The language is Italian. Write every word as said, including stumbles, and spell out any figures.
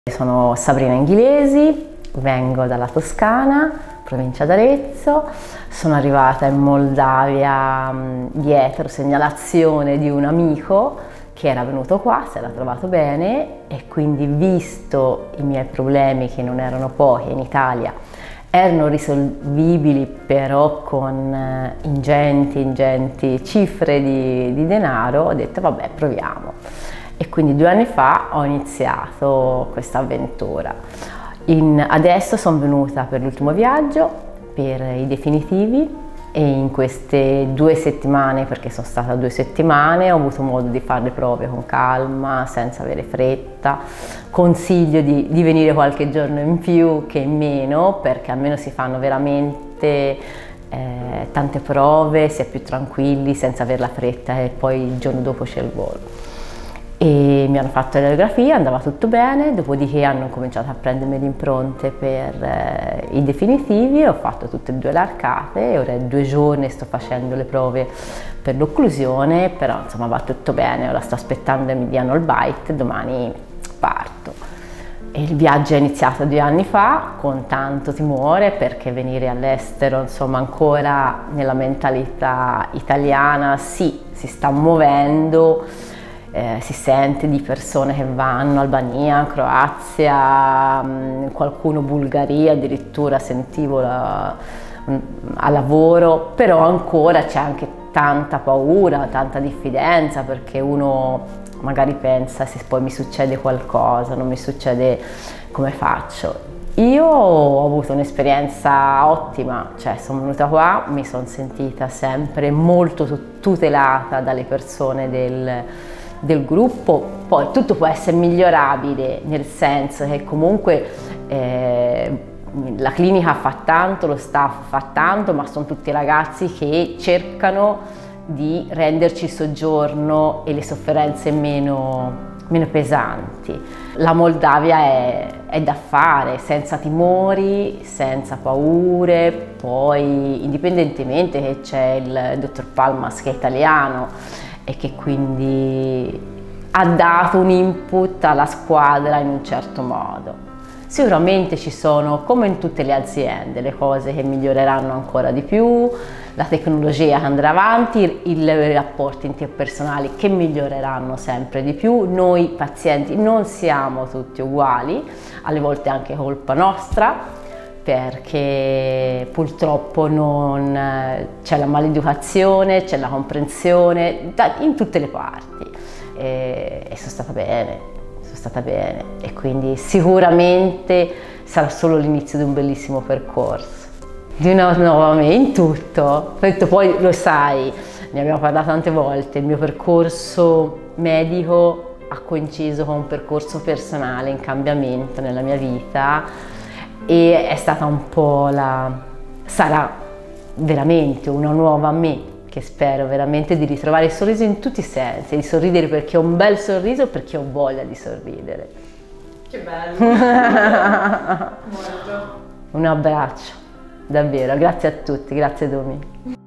Sono Sabrina Inghilesi, vengo dalla Toscana, provincia d'Arezzo. Sono arrivata in Moldavia dietro segnalazione di un amico che era venuto qua, si era trovato bene e quindi, visto i miei problemi, che non erano pochi in Italia, erano risolvibili però con ingenti, ingenti cifre di, di denaro, ho detto vabbè, proviamo. E quindi due anni fa ho iniziato questa avventura. In, adesso sono venuta per l'ultimo viaggio, per i definitivi, e in queste due settimane, perché sono stata due settimane, ho avuto modo di fare le prove con calma, senza avere fretta. Consiglio di, di venire qualche giorno in più che in meno, perché almeno si fanno veramente eh, tante prove, si è più tranquilli, senza avere la fretta e poi il giorno dopo c'è il volo. E mi hanno fatto l'elegrafia, andava tutto bene, dopodiché hanno cominciato a prendermi le impronte per eh, i definitivi, ho fatto tutte e due le arcate e ora è due giorni sto facendo le prove per l'occlusione, però insomma va tutto bene, ora sto aspettando che mi diano il bite, domani parto. E il viaggio è iniziato due anni fa con tanto timore, perché venire all'estero, insomma, ancora nella mentalità italiana, sì, si sta muovendo. Eh, si sente di persone che vanno Albania, Croazia, mh, qualcuno Bulgaria, addirittura sentivo la, mh, a lavoro, però ancora c'è anche tanta paura, tanta diffidenza, perché uno magari pensa: se poi mi succede qualcosa, non mi succede, come faccio? Io ho avuto un'esperienza ottima, cioè sono venuta qua, mi sono sentita sempre molto tutelata dalle persone del del gruppo. Poi tutto può essere migliorabile, nel senso che comunque eh, la clinica fa tanto, lo staff fa tanto, ma sono tutti ragazzi che cercano di renderci il soggiorno e le sofferenze meno, meno pesanti. La Moldavia è, è da fare, senza timori, senza paure. Poi, indipendentemente che c'è il dottor Palmas, che è italiano e che quindi ha dato un input alla squadra in un certo modo. Sicuramente ci sono, come in tutte le aziende, le cose che miglioreranno ancora di più, la tecnologia che andrà avanti, i rapporti interpersonali che miglioreranno sempre di più. Noi pazienti non siamo tutti uguali, alle volte è anche colpa nostra, perché purtroppo non c'è la maleducazione, c'è la comprensione in tutte le parti, e, e sono stata bene, sono stata bene e quindi sicuramente sarà solo l'inizio di un bellissimo percorso, di una nuova me in tutto. Poi lo sai, ne abbiamo parlato tante volte, il mio percorso medico ha coinciso con un percorso personale in cambiamento nella mia vita, e è stata un po' la... sarà veramente una nuova me, che spero veramente di ritrovare il sorriso in tutti i sensi, di sorridere perché ho un bel sorriso, perché ho voglia di sorridere. Che bello! Molto! Un abbraccio, davvero, grazie a tutti, grazie Domi.